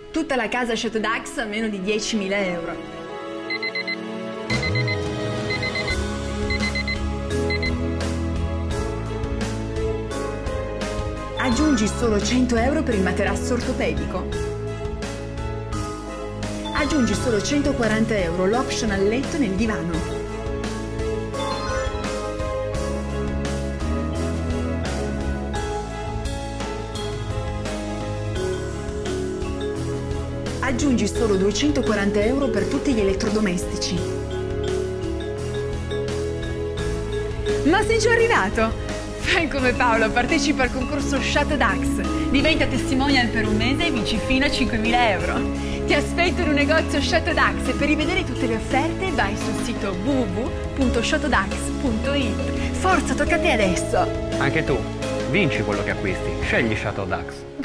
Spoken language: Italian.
Tutta la casa Chateau Dax a meno di 10.000 euro. Aggiungi solo 100 euro per il materasso ortopedico. Aggiungi solo 140 euro l'optional letto nel divano. Aggiungi solo 240 euro per tutti gli elettrodomestici. Ma sei già arrivato? Fai come Paolo, partecipa al concorso Chateau Dax. Diventa testimonial per un mese e vinci fino a 5.000 euro. Ti aspetto in un negozio Chateau Dax e per rivedere tutte le offerte vai sul sito www.chateaudax.it. Forza, tocca a te adesso! Anche tu, vinci quello che acquisti. Scegli Chateau Dax.